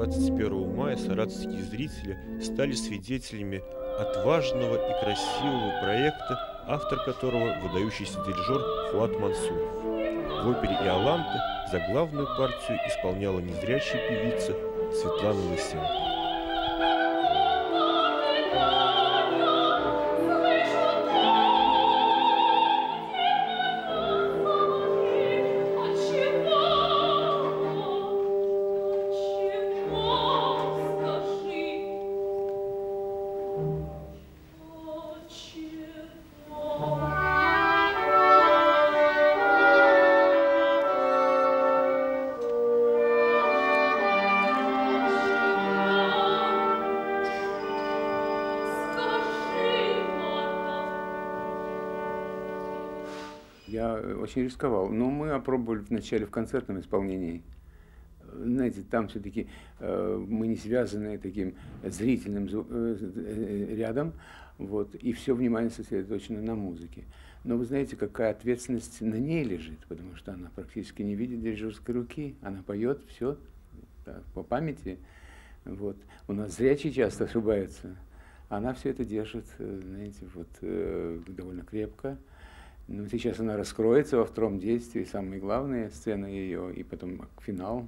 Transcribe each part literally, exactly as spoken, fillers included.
двадцать первого мая саратовские зрители стали свидетелями отважного и красивого проекта, автор которого выдающийся дирижер Фуат Мансуров. В опере «Иоланта» заглавную партию исполняла незрячая певица Светлана Лысенко. Я очень рисковал, но мы опробовали вначале в концертном исполнении. Знаете, там все-таки э, мы не связаны таким зрительным э, рядом, вот, и все внимание сосредоточено на музыке. Но вы знаете, какая ответственность на ней лежит, потому что она практически не видит дирижерской руки, она поет все так, по памяти. Вот. У нас зрячие часто ошибаются, она все это держит, знаете, вот, э, довольно крепко. Но сейчас она раскроется во втором действии, самые главные сцены ее, и потом финал.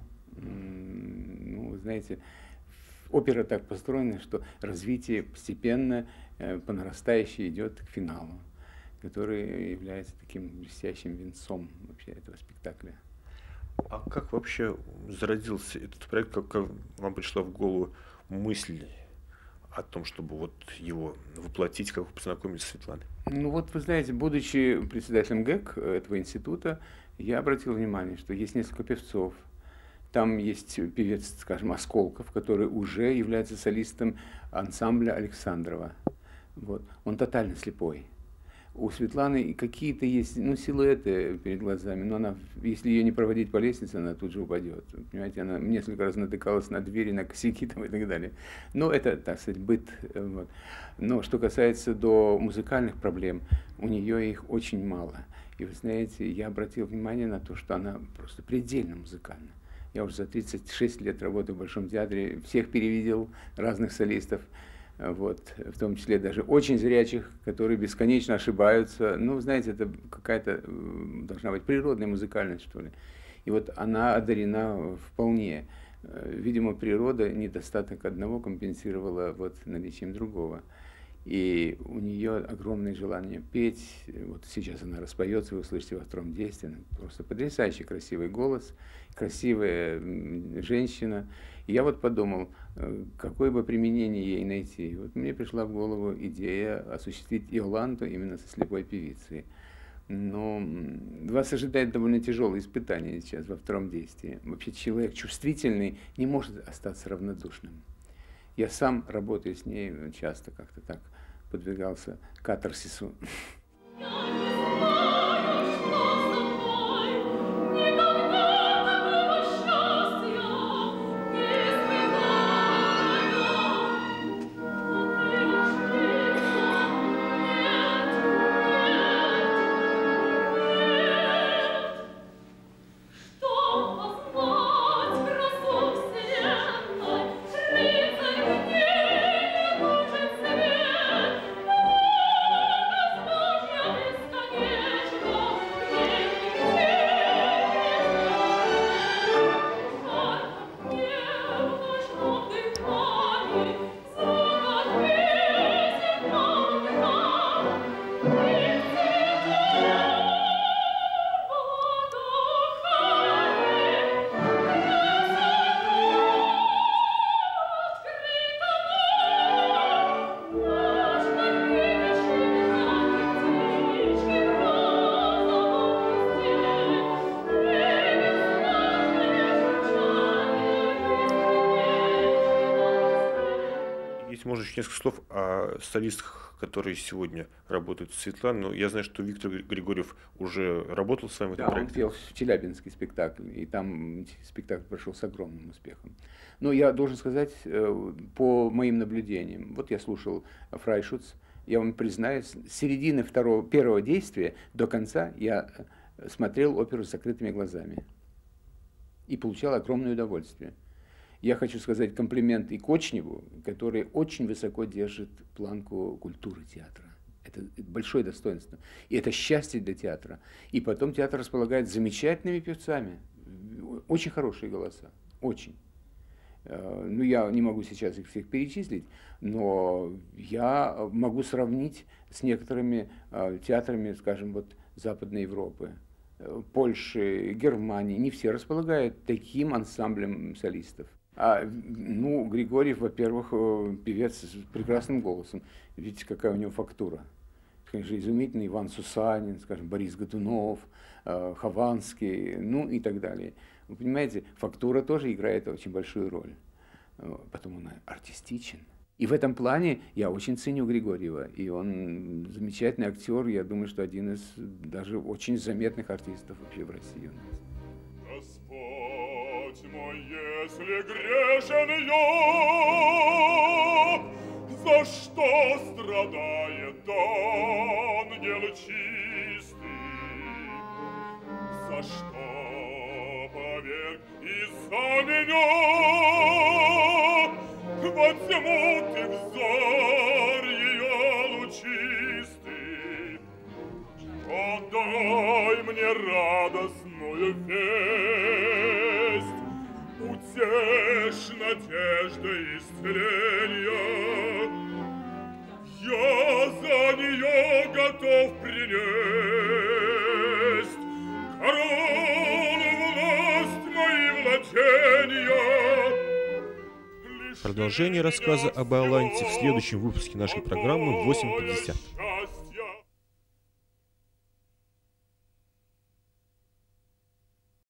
Ну, вы знаете, опера так построена, что развитие постепенно, по нарастающей идет к финалу, который является таким блестящим венцом вообще этого спектакля. А как вообще зародился этот проект, как вам пришла в голову мысль о том, чтобы вот его воплотить, как вы познакомились с Светланой? Ну вот, вы знаете, будучи председателем ГЭК этого института, я обратил внимание, что есть несколько певцов. Там есть певец, скажем, Осколков, который уже является солистом ансамбля Александрова. Вот. Он тотально слепой. У Светланы какие-то есть, ну, силуэты перед глазами, но она, если ее не проводить по лестнице, она тут же упадет. Понимаете, она несколько раз натыкалась на двери, на косяки там и так далее. Но это, так сказать, быт. Вот. Но что касается до музыкальных проблем, у нее их очень мало. И вы знаете, я обратил внимание на то, что она просто предельно музыкальна. Я уже за тридцать шесть лет работаю в Большом театре, всех перевидел, разных солистов. Вот, в том числе даже очень зрячих, которые бесконечно ошибаются. Ну, знаете, это какая-то должна быть природная музыкальность, что ли. И вот она одарена вполне. Видимо, природа недостаток одного компенсировала вот наличием другого. И у нее огромное желание петь. Вот сейчас она распоется, вы услышите во втором действии. Просто потрясающий красивый голос, красивая женщина. И я вот подумал, какое бы применение ей найти. И вот мне пришла в голову идея осуществить Иоланту именно со слепой певицей. Но вас ожидает довольно тяжелое испытание сейчас во втором действии. Вообще человек чувствительный не может остаться равнодушным. Я сам, работая с ней, часто как-то так подвигался к катарсису. Может, еще несколько слов о солистах, которые сегодня работают с Светланой. Ну, я знаю, что Виктор Григорьев уже работал с вами в этом да, проекте. Он пел в Челябинский спектакль, и там спектакль прошел с огромным успехом. Но я должен сказать, по моим наблюдениям, вот я слушал Фрайшутц, я вам признаюсь, с середины второго, первого действия до конца я смотрел оперу с закрытыми глазами и получал огромное удовольствие. Я хочу сказать комплимент и Кочневу, который очень высоко держит планку культуры театра. Это большое достоинство. И это счастье для театра. И потом театр располагает замечательными певцами. Очень хорошие голоса. Очень. Ну, я не могу сейчас их всех перечислить, но я могу сравнить с некоторыми театрами, скажем, вот Западной Европы, Польши, Германии. Не все располагают таким ансамблем солистов. А, ну, Григорьев, во-первых, певец с прекрасным голосом. Видите, какая у него фактура. Конечно, изумительный Иван Сусанин, скажем, Борис Годунов, Хованский, ну и так далее. Вы понимаете, фактура тоже играет очень большую роль. Потом он артистичен. И в этом плане я очень ценю Григорьева. И он замечательный актер. Я думаю, что один из даже очень заметных артистов вообще в России у нас. Господь мой, если грешен я, за что страдает ангел чистый? За что поверг из-за меня во тьму ты взор ее лучистый? Отдай мне радостную весть, утешь надеждой исцеления. Я за нее готов принесть корону, власть, мои владения. Продолжение рассказа об Иоланте в следующем выпуске нашей программы в восемь пятьдесят.